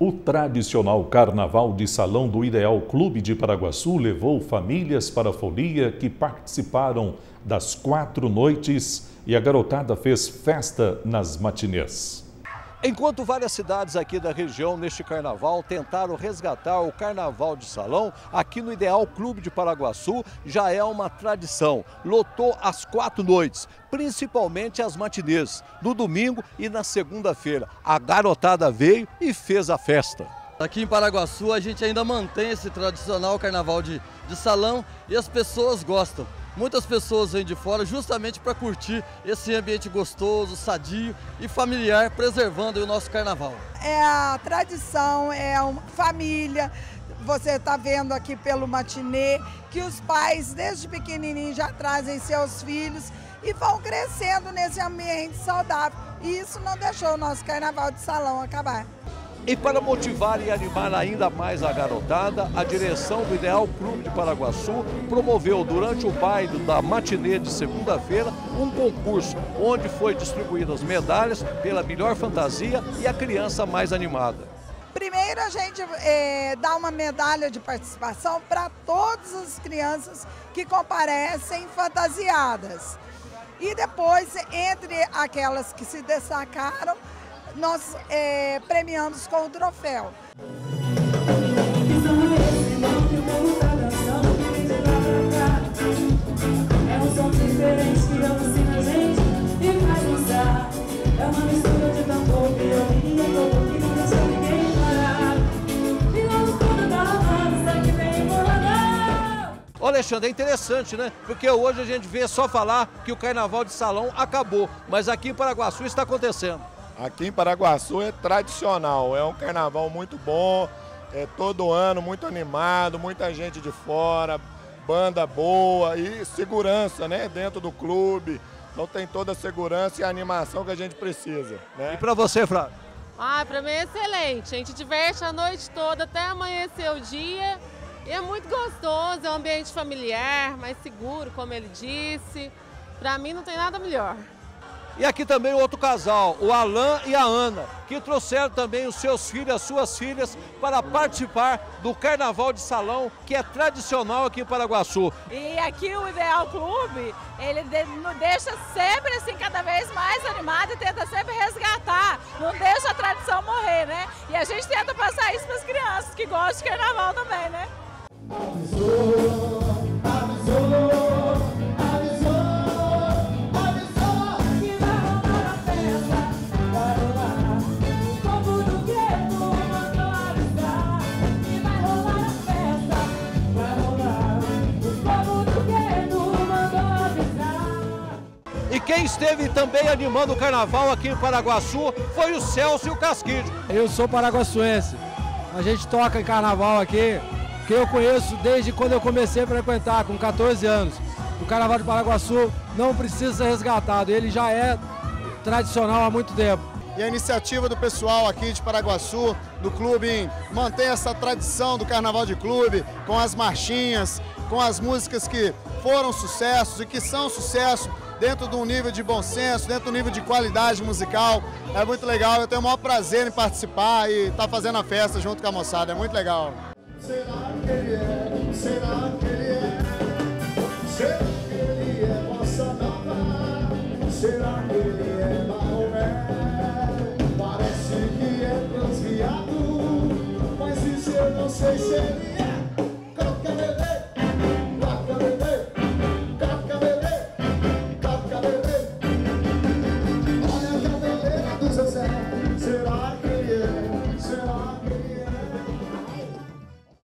O tradicional Carnaval de Salão do Ideal Clube de Paraguaçu levou famílias para a folia que participaram das 4 noites e a garotada fez festa nas matinês. Enquanto várias cidades aqui da região neste carnaval tentaram resgatar o carnaval de salão, aqui no Ideal Clube de Paraguaçu já é uma tradição. Lotou as 4 noites, principalmente as matinês, no domingo e na segunda-feira. A garotada veio e fez a festa. Aqui em Paraguaçu a gente ainda mantém esse tradicional carnaval de salão e as pessoas gostam. Muitas pessoas vêm de fora justamente para curtir esse ambiente gostoso, sadio e familiar, preservando o nosso carnaval. É a tradição, é uma família. Você está vendo aqui pelo matinê que os pais desde pequenininho já trazem seus filhos e vão crescendo nesse ambiente saudável. E isso não deixou o nosso carnaval de salão acabar. E para motivar e animar ainda mais a garotada, a direção do Ideal Clube de Paraguaçu promoveu durante o baile da matinê de segunda-feira um concurso onde foi distribuídas medalhas pela melhor fantasia e a criança mais animada. Primeiro a gente dá uma medalha de participação para todas as crianças que comparecem fantasiadas. E depois, entre aquelas que se destacaram, nós premiamos com o troféu. É um som diferente que alucina a gente e faz dançar. É uma mistura de tambor, violino e tambor que não deixa ninguém parar. E logo quando tá rolando, isso aqui vem embolada. Ô Alexandre, é interessante, né? Porque hoje a gente vê só falar que o carnaval de salão acabou, mas aqui em Paraguaçu está acontecendo. Aqui em Paraguaçu é tradicional, é um carnaval muito bom, todo ano muito animado, muita gente de fora, banda boa e segurança, né, dentro do clube. Então tem toda a segurança e a animação que a gente precisa, né? E para você, Flávio? Para mim é excelente, a gente diverte a noite toda até amanhecer o dia e é muito gostoso, é um ambiente familiar, mais seguro, como ele disse. Para mim não tem nada melhor. E aqui também outro casal, o Alan e a Ana, que trouxeram também os seus filhos, as suas filhas, para participar do Carnaval de Salão, que é tradicional aqui em Paraguaçu. E aqui o Ideal Clube, ele deixa sempre assim, cada vez mais animado e tenta sempre resgatar, não deixa a tradição morrer, né? E a gente tenta passar isso para as crianças que gostam de carnaval também, né? E quem esteve também animando o carnaval aqui em Paraguaçu foi o Celso e o Casquídeo. Eu sou paraguaçuense, a gente toca em carnaval aqui, que eu conheço desde quando eu comecei a frequentar, com 14 anos. O carnaval de Paraguaçu não precisa ser resgatado, ele já é tradicional há muito tempo. E a iniciativa do pessoal aqui de Paraguaçu, do clube, em manter essa tradição do carnaval de clube, com as marchinhas, com as músicas que foram sucessos e que são sucesso, dentro de um nível de bom senso, dentro de um nível de qualidade musical. É muito legal, eu tenho o maior prazer em participar e estar fazendo a festa junto com a moçada, é muito legal. Será que ele é? Será que ele é? Será que ele é bossa nova? Será que ele é Maomé? Parece que é transviado, mas isso eu não sei se ele é. Coloca bebê, coloca bebê, coloca bebê, coloca bebê. Olha a cabeleira do Zezé, será que